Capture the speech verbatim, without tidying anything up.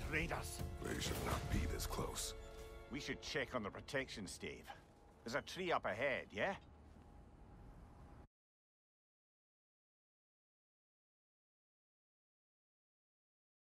raiders. They should not be this close. We should check on the protection stave. There's a tree up ahead, yeah?